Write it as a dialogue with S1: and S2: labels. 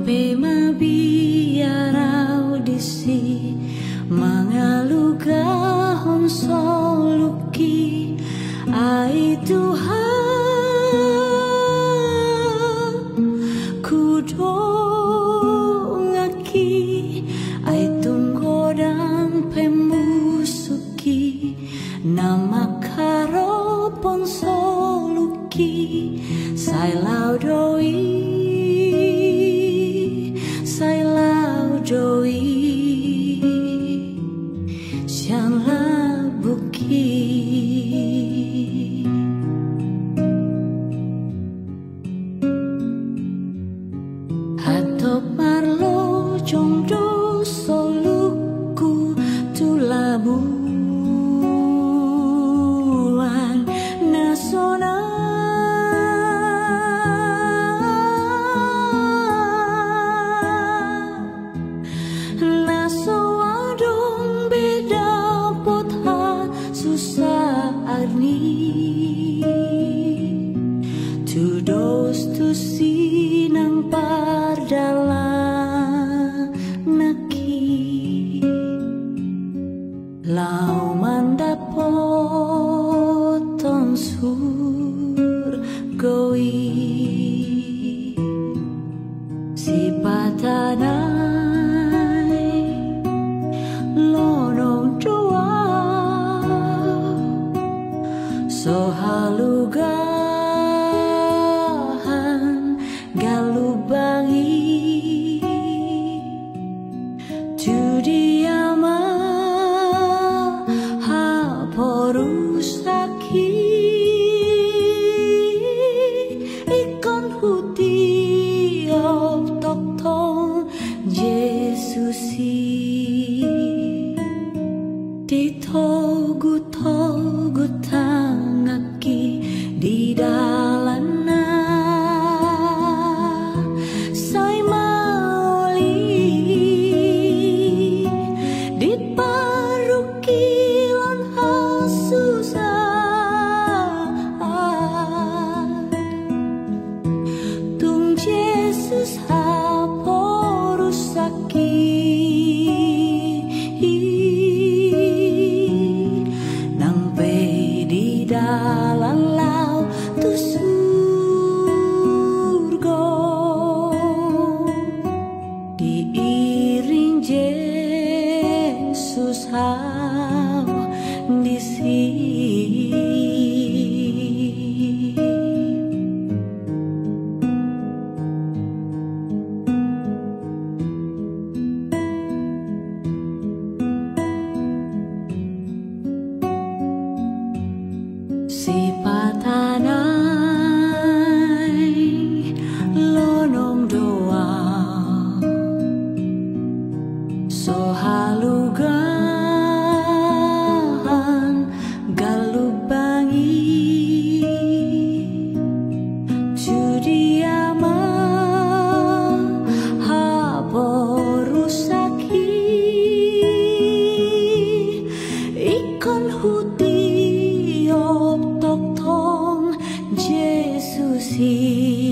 S1: pe mabiarau disi mangalugahon soluki ai Tuhan kudongaki ai tunggodang pemusuki nama karopon soluki sai laudoi Sianglah bukit Atau parlo jongdo soluku tulabuan nasional to those to see nang pardalan naki lau mandapoton surgoi si patanai lonong doa so halugahan galubangi tu diama haporusaki ikon huti of tokton Yesusi ditogu-togu tangaki di dalana sai maoli di parukilon hasusa tung Yesus haporusaki dalam lau tu surga diiring Yesus hau di sini si patanai lonong doa so halugahan galubangi judiama haborusaki ikon huti Tokton Yesusi